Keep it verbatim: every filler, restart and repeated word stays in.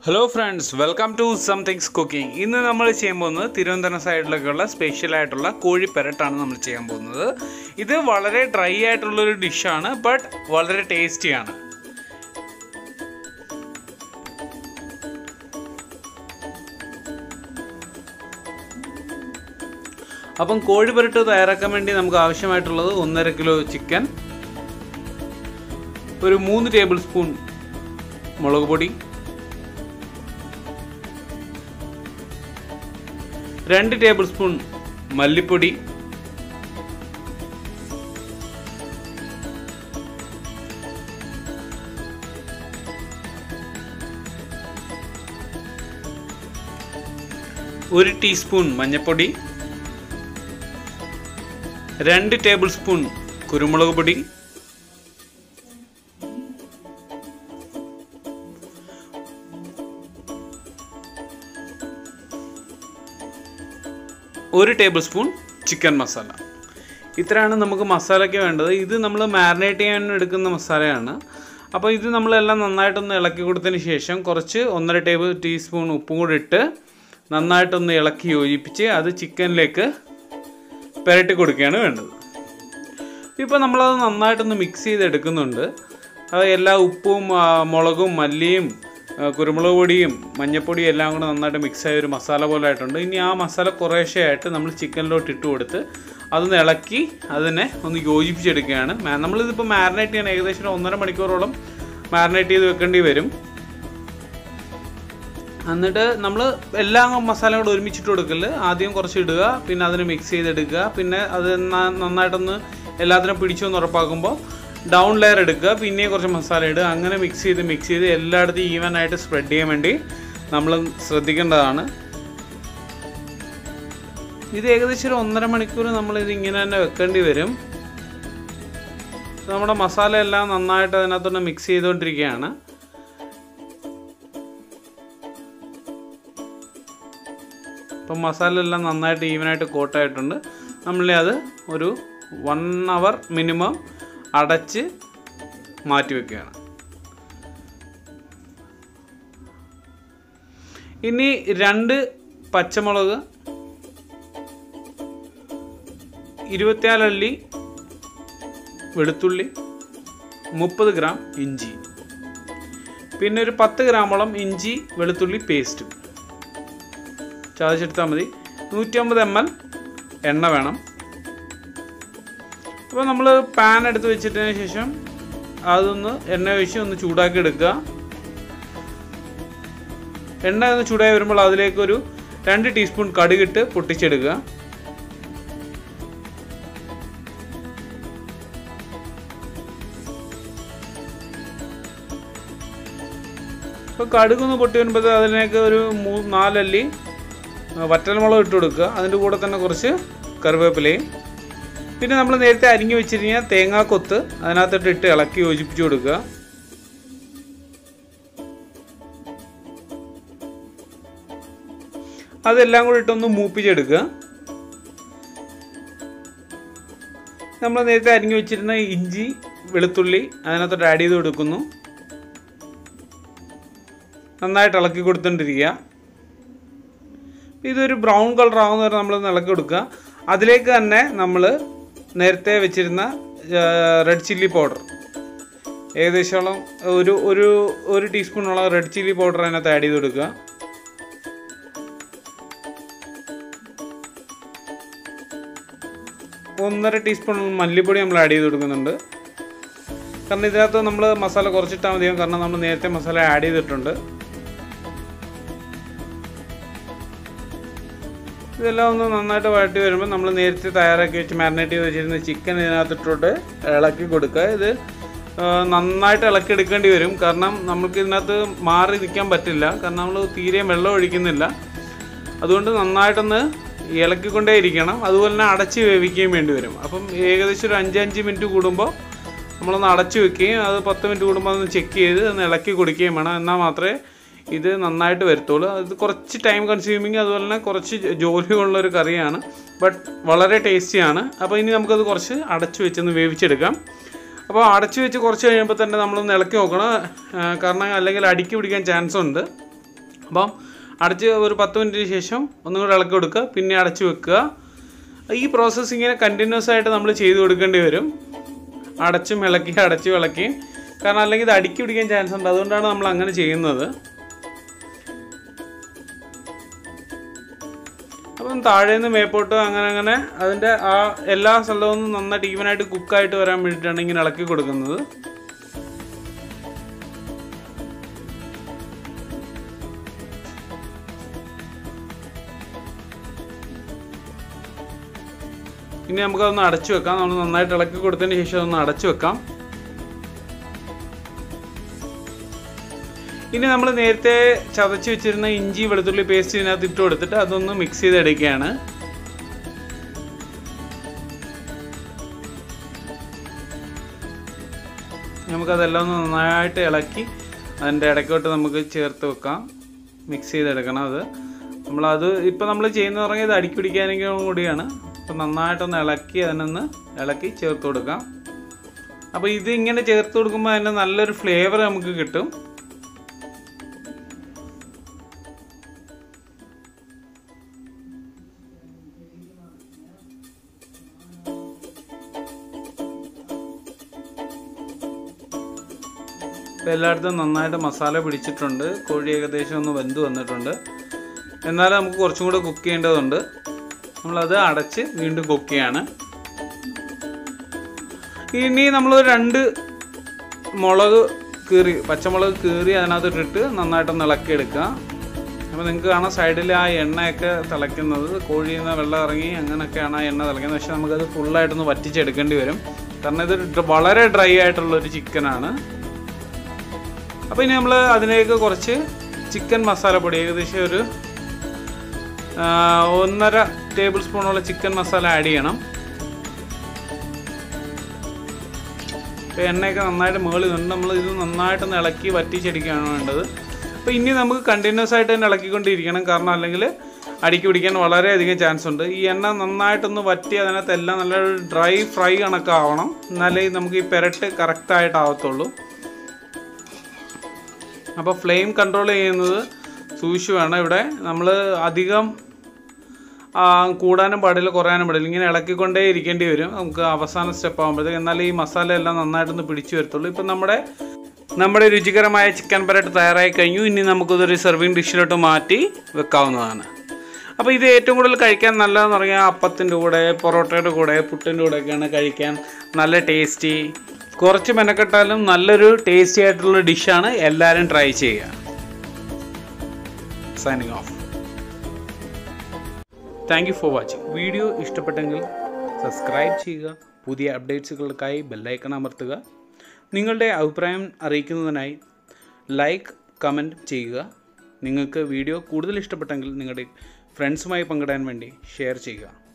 Hello friends, welcome to Something's Cooking. ഇന്ന് നമ്മൾ ചെയ്യാൻ പോകുന്നത് തിരുവനന്തപുരം സൈഡിലൊക്കെയുള്ള സ്പെഷ്യൽ ആയിട്ടുള്ള കോഴി പെരട്ടാണ് നമ്മൾ ചെയ്യാൻ പോകുന്നത്. ഇത് വളരെ ഡ്രൈ ആയിട്ടുള്ള ഒരു ഡിഷാണ്, ബട്ട് വളരെ ടേസ്റ്റിയാണ്. അപ്പം കോഴി പെരട്ട് തയ്യാറാക്കാൻ വേണ്ടി നമുക്ക് ആവശ്യമായിട്ടുള്ളത് ഒന്നര കിലോ ചിക്കൻ, ഒരു മൂന്ന് ടേബിൾ സ്പൂൺ മുളക് പൊടി, രണ്ട് ടേബിൾ സ്പൂൺ മല്ലിപ്പൊടി, ഒരു ടീസ്പൂൺ മഞ്ഞൾപ്പൊടി, രണ്ട് ടേബിൾ സ്പൂൺ കുരുമുളക് പൊടി, ഒരു ടേബിൾ സ്പൂൺ ചിക്കൻ മസാല. ഇത്രയാണ് നമുക്ക് മസാലയ്ക്ക് വേണ്ടത്. ഇത് നമ്മൾ മാരിനേറ്റ് ചെയ്യാൻ എടുക്കുന്ന മസാലയാണ്. അപ്പോൾ ഇത് നമ്മളെല്ലാം നന്നായിട്ടൊന്ന് ഇളക്കി കൊടുത്തതിന് ശേഷം കുറച്ച് ഒന്നര ടേബിൾ ടീസ്പൂൺ ഉപ്പും കൂടി ഇട്ട് നന്നായിട്ടൊന്ന് ഇളക്കി യോജിപ്പിച്ച് അത് ചിക്കനിലേക്ക് പുരട്ടി കൊടുക്കുകയാണ് വേണ്ടത്. ഇപ്പോൾ നമ്മളത് നന്നായിട്ടൊന്ന് മിക്സ് ചെയ്തെടുക്കുന്നുണ്ട്. അത് എല്ലാ ഉപ്പും മുളകും മല്ലിയും കുരുമുളക് പൊടിയും മഞ്ഞൾപ്പൊടിയും എല്ലാം കൂടെ നന്നായിട്ട് മിക്സായ ഒരു മസാല പോലെ ആയിട്ടുണ്ട്. ഇനി ആ മസാല കുറേശ്ശെ ആയിട്ട് നമ്മൾ ചിക്കനിലോട്ട് ഇട്ട് കൊടുത്ത് അതൊന്ന് ഇളക്കി അതിനെ ഒന്ന് യോജിപ്പിച്ചെടുക്കുകയാണ്. നമ്മളിതിപ്പോൾ മാരിനേറ്റ് ചെയ്യാൻ ഏകദേശം ഒന്നര മണിക്കൂറോളം മാരിനേറ്റ് ചെയ്ത് വെക്കേണ്ടി വരും. എന്നിട്ട് നമ്മൾ എല്ലാ മസാലയും കൂടെ ഒരുമിച്ചിട്ട് കൊടുക്കല്. ആദ്യം കുറച്ച് ഇടുക, പിന്നെ അതിന് മിക്സ് ചെയ്തെടുക്കുക, പിന്നെ അത് നന്നായിട്ടൊന്ന് എല്ലാത്തിനും പിടിച്ചൊന്ന് ഉറപ്പാക്കുമ്പോൾ ഡൗൺ ലെയർ എടുക്കുക, പിന്നെയും കുറച്ച് മസാല ഇടുക. അങ്ങനെ മിക്സ് ചെയ്ത് മിക്സ് ചെയ്ത് എല്ലായിടത്തും ഈവൻ ആയിട്ട് സ്പ്രെഡ് ചെയ്യാൻ വേണ്ടി നമ്മൾ ശ്രദ്ധിക്കേണ്ടതാണ്. ഇത് ഏകദേശം ഒരു ഒന്നര മണിക്കൂർ നമ്മളിത് ഇങ്ങനെ തന്നെ വെക്കേണ്ടി വരും. നമ്മുടെ മസാല എല്ലാം നന്നായിട്ട് അതിനകത്തൊന്ന് മിക്സ് ചെയ്തുകൊണ്ടിരിക്കുകയാണ്. ഇപ്പം മസാല എല്ലാം നന്നായിട്ട് ഈവനായിട്ട് കോട്ടായിട്ടുണ്ട്. നമ്മളെ അത് ഒരു വൺ അവർ മിനിമം അടച്ച് മാറ്റി വയ്ക്കുകയാണ്. ഇനി രണ്ട് പച്ചമുളക്, ഇരുപത്തിനാല് അല്ലി വെളുത്തുള്ളി, മുപ്പത് ഗ്രാം ഇഞ്ചി, പിന്നെ ഒരു പത്ത് ഗ്രാമോളം ഇഞ്ചി വെളുത്തുള്ളി പേസ്റ്റ് ചതച്ചെടുത്താൽ മതി. നൂറ്റി അമ്പത് എം എൽ എണ്ണ വേണം. അപ്പോൾ നമ്മൾ പാൻ എടുത്ത് വെച്ചിട്ടതിന് ശേഷം അതൊന്ന് എണ്ണ ഒഴിച്ച് ഒന്ന് ചൂടാക്കി എടുക്കുക. എണ്ണ ഒന്ന് ചൂടായി വരുമ്പോൾ അതിലേക്കൊരു രണ്ട് ടീസ്പൂൺ കടുകിട്ട് പൊട്ടിച്ചെടുക്കുക. അപ്പോൾ കടുകൊന്ന് പൊട്ടി വരുമ്പോൾ അതിലേക്ക് ഒരു മൂ നാലല്ലി വറ്റൽമുളക് ഇട്ട് കൊടുക്കുക. അതിൻ്റെ കൂടെ തന്നെ കുറച്ച് കറിവേപ്പിലയും, പിന്നെ നമ്മൾ നേരത്തെ അരിഞ്ഞു വെച്ചിരിക്കുന്ന തേങ്ങാക്കൊത്ത് അതിനകത്തോട്ട് ഇട്ട് ഇളക്കി യോജിപ്പിച്ച് കൊടുക്കുക. അതെല്ലാം കൂടി ഇട്ടൊന്ന് മൂപ്പിച്ചെടുക്കുക. നമ്മൾ നേരത്തെ അരിഞ്ഞു വെച്ചിരുന്ന ഇഞ്ചി വെളുത്തുള്ളി അതിനകത്തോട്ട് ആഡ് ചെയ്ത് കൊടുക്കുന്നു. നന്നായിട്ട് ഇളക്കി കൊടുത്തോണ്ടിരിക്കുക. ഇതൊരു ബ്രൗൺ കളർ ആവുന്ന വരെ നമ്മൾ ഇളക്കി കൊടുക്കുക. അതിലേക്ക് തന്നെ നമ്മൾ നേരത്തെ വെച്ചിരുന്ന റെഡ് ചില്ലി പൗഡർ ഏകദേശം ഒരു ഒരു ഒരു ടീസ്പൂണോളം റെഡ് ചില്ലി പൗഡർ അതിനകത്ത് ആഡ് ചെയ്ത് കൊടുക്കുക. ഒന്നര ടീസ്പൂൺ മല്ലിപ്പൊടി നമ്മൾ ആഡ് ചെയ്ത് കൊടുക്കുന്നുണ്ട്. കാരണം ഇതിനകത്ത് നമ്മൾ മസാല കുറച്ചിട്ടാൽ മതിയാകും, കാരണം നമ്മൾ നേരത്തെ മസാല ആഡ് ചെയ്തിട്ടുണ്ട്. ഇതെല്ലാം ഒന്ന് നന്നായിട്ട് വഴറ്റി വരുമ്പോൾ നമ്മൾ നേരത്തെ തയ്യാറാക്കി വെച്ച് മാരിനേറ്റ് ചെയ്ത് വെച്ചിരുന്ന ചിക്കൻ ഇതിനകത്തിട്ടോട്ട് ഇളക്കി കൊടുക്കുക. ഇത് നന്നായിട്ട് ഇളക്കി എടുക്കേണ്ടി വരും, കാരണം നമുക്ക് ഇതിനകത്ത് മാറി നിൽക്കാൻ പറ്റില്ല, കാരണം നമ്മൾ തീരെ വെള്ളം ഒഴിക്കുന്നില്ല. അതുകൊണ്ട് നന്നായിട്ടൊന്ന് ഇളക്കിക്കൊണ്ടേ ഇരിക്കണം. അതുപോലെ തന്നെ അടച്ച് വേവിക്കുകയും വേണ്ടി വരും. അപ്പം ഏകദേശം ഒരു അഞ്ചഞ്ച് മിനിറ്റ് കൂടുമ്പോൾ നമ്മളൊന്ന് അടച്ച് വെക്കുകയും അത് പത്ത് മിനിറ്റ് കൂടുമ്പോൾ ഒന്ന് ചെക്ക് ചെയ്ത് ഒന്ന് ഇളക്കി കൊടുക്കുകയും വേണം. എന്നാൽ മാത്രമേ ഇത് നന്നായിട്ട് വരത്തുള്ളൂ. അത് കുറച്ച് ടൈം കൺസ്യൂമിങ്, അതുപോലെ തന്നെ കുറച്ച് ജോലിയുള്ളൊരു കറിയാണ്, ബട്ട് വളരെ ടേസ്റ്റിയാണ്. അപ്പോൾ ഇനി നമുക്കത് കുറച്ച് അടച്ചു വെച്ചൊന്ന് വേവിച്ചെടുക്കാം. അപ്പോൾ അടച്ചു വെച്ച് കുറച്ച് കഴിയുമ്പോൾ തന്നെ നമ്മളൊന്ന് ഇളക്കി നോക്കണം, കാരണം അല്ലെങ്കിൽ അടിക്ക് പിടിക്കാൻ ചാൻസ് ഉണ്ട്. അപ്പം അടച്ച് ഒരു പത്ത് മിനിറ്റിന് ശേഷം ഒന്നും കൂടെ ഇളക്കി കൊടുക്കുക, പിന്നെ അടച്ച് വെക്കുക. ഈ പ്രോസസ്സ് ഇങ്ങനെ കണ്ടിന്യൂസ് ആയിട്ട് നമ്മൾ ചെയ്ത് കൊടുക്കേണ്ടി വരും. അടച്ചും ഇളക്കി അടച്ചും ഇളക്കി, കാരണം അല്ലെങ്കിൽ ഇത് അടുക്കി പിടിക്കാൻ ചാൻസ് ഉണ്ട്. അതുകൊണ്ടാണ് നമ്മൾ അങ്ങനെ ചെയ്യുന്നത്. അപ്പം താഴെ നിന്ന് മേപ്പോട്ട് അങ്ങനെ അങ്ങനെ അതിൻ്റെ ആ എല്ലാ സ്ഥലവും നന്നായിട്ട് ഈവനായിട്ട് കുക്കായിട്ട് വരാൻ വേണ്ടിയിട്ടാണ് ഇങ്ങനെ ഇളക്കി കൊടുക്കുന്നത്. ഇനി നമുക്കതൊന്ന് അടച്ചു വെക്കാം. നമ്മൾ നന്നായിട്ട് ഇളക്കി കൊടുത്തതിന് ശേഷം അതൊന്ന് അടച്ചു വെക്കാം. ഇനി നമ്മൾ നേരത്തെ ചതച്ച് വെച്ചിരുന്ന ഇഞ്ചി വെളുത്തുള്ളി പേസ്റ്റ് ഇതിനകത്ത് ഇട്ട് കൊടുത്തിട്ട് അതൊന്ന് മിക്സ് ചെയ്തെടുക്കുകയാണ്. നമുക്കതെല്ലാം ഒന്ന് നന്നായിട്ട് ഇളക്കി അതിൻ്റെ ഇടയ്ക്കോട്ട് നമുക്ക് ചേർത്ത് വെക്കാം, മിക്സ് ചെയ്തെടുക്കണം. അത് നമ്മളത് ഇപ്പോൾ നമ്മൾ ചെയ്യുന്ന പറഞ്ഞാൽ ഇത് അടുക്കി പിടിക്കാനെങ്കിലും കൂടിയാണ്. അപ്പം നന്നായിട്ടൊന്ന് ഇളക്കി അതിനൊന്ന് ഇളക്കി ചേർത്ത് കൊടുക്കാം. അപ്പോൾ ഇത് ഇങ്ങനെ ചേർത്ത് കൊടുക്കുമ്പോൾ അതിൻ്റെ നല്ലൊരു ഫ്ലേവർ നമുക്ക് കിട്ടും. ഇപ്പോൾ എല്ലായിടത്തും നന്നായിട്ട് മസാല പിടിച്ചിട്ടുണ്ട്. കോഴി ഏകദേശം ഒന്ന് വെന്ത് വന്നിട്ടുണ്ട്. എന്നാലും നമുക്ക് കുറച്ചും കൂടെ കുക്ക് ചെയ്യേണ്ടതുണ്ട്. നമ്മളത് അടച്ച് വീണ്ടും കുക്ക് ചെയ്യാണ്. ഇനി നമ്മൾ രണ്ട് മുളക് കീറി പച്ചമുളക് കീറി അതിനകത്തിട്ടിട്ട് നന്നായിട്ടൊന്ന് ഇളക്കിയെടുക്കുക. അപ്പോൾ നിങ്ങൾക്ക് കാണാം സൈഡിൽ ആ എണ്ണയൊക്കെ തിളയ്ക്കുന്നത്, കോഴിയിൽ നിന്ന് വെള്ളം ഇറങ്ങി അങ്ങനെയൊക്കെയാണ് ആ എണ്ണ തിളയ്ക്കുന്നത്. പക്ഷേ നമുക്കത് ഫുള്ളായിട്ടൊന്ന് വറ്റിച്ചെടുക്കേണ്ടി വരും, കാരണം ഇത് വളരെ ഡ്രൈ ആയിട്ടുള്ളൊരു ചിക്കനാണ്. അപ്പോൾ ഇനി നമ്മൾ അതിലേക്ക് കുറച്ച് ചിക്കൻ മസാലപ്പൊടി, ഏകദേശം ഒരു ഒന്നര ടേബിൾ സ്പൂണുള്ള ചിക്കൻ മസാല ആഡ് ചെയ്യണം. ഇപ്പോൾ എണ്ണയൊക്കെ നന്നായിട്ട് മുകളിൽ നിന്ന് നമ്മൾ ഇത് നന്നായിട്ടൊന്ന് ഇളക്കി വറ്റിച്ചെടുക്കുകയാണ് വേണ്ടത്. അപ്പോൾ ഇനി നമുക്ക് കണ്ടിന്യൂസ് ആയിട്ട് തന്നെ ഇളക്കിക്കൊണ്ടിരിക്കണം, കാരണം അല്ലെങ്കിൽ അടുക്കി പിടിക്കാൻ വളരെയധികം ചാൻസ് ഉണ്ട്. ഈ എണ്ണ നന്നായിട്ടൊന്ന് വറ്റി അതിനകത്ത് എല്ലാം നല്ലൊരു ഡ്രൈ ഫ്രൈ കണക്കാവണം, എന്നാലേ നമുക്ക് ഈ പെരട്ട് കറക്റ്റായിട്ടാവത്തുള്ളൂ. അപ്പോൾ ഫ്ലെയിം കൺട്രോൾ ചെയ്യുന്നത് സൂക്ഷിച്ച് വേണം. ഇവിടെ നമ്മൾ അധികം കൂടാനും പാടില്ല, കുറയാനും പാടില്ല. ഇങ്ങനെ ഇളക്കിക്കൊണ്ടേ ഇരിക്കേണ്ടി വരും നമുക്ക് അവസാന സ്റ്റെപ്പ് ആകുമ്പോഴത്തേക്ക്, എന്നാലേ ഈ മസാല എല്ലാം നന്നായിട്ടൊന്ന് പിടിച്ചു വരത്തുള്ളൂ. ഇപ്പം നമ്മുടെ നമ്മുടെ രുചികരമായ ചിക്കൻ പെരട്ട് തയ്യാറായി കഴിഞ്ഞു. ഇനി നമുക്കിതൊരു സെർവിങ് ഡിഷിലോട്ട് മാറ്റി വെക്കാവുന്നതാണ്. അപ്പോൾ ഇത് ഏറ്റവും കൂടുതൽ കഴിക്കാൻ നല്ലതെന്ന് പറഞ്ഞാൽ അപ്പത്തിൻ്റെ കൂടെ, പൊറോട്ടയുടെ കൂടെ, പുട്ടിൻ്റെ കൂടെയൊക്കെയാണ് കഴിക്കാൻ നല്ല ടേസ്റ്റി. കുറച്ച് മെനക്കെട്ടാലും നല്ലൊരു ടേസ്റ്റി ആയിട്ടുള്ള ഡിഷാണ്. എല്ലാവരും ട്രൈ ചെയ്യുക. Signing off. Thank you for watching. Video ഇഷ്ടപ്പെട്ടെങ്കിൽ സബ്സ്ക്രൈബ് ചെയ്യുക. പുതിയ അപ്ഡേറ്റ്സുകൾക്കായി ബെല്ലൈക്കൺ അമർത്തുക. നിങ്ങളുടെ അഭിപ്രായം അറിയിക്കുന്നതിനായി ലൈക്ക് കമൻറ്റ് ചെയ്യുക. നിങ്ങൾക്ക് വീഡിയോ കൂടുതൽ ഇഷ്ടപ്പെട്ടെങ്കിൽ നിങ്ങളുടെ ഫ്രണ്ട്സുമായി പങ്കിടാൻ വേണ്ടി ഷെയർ ചെയ്യുക.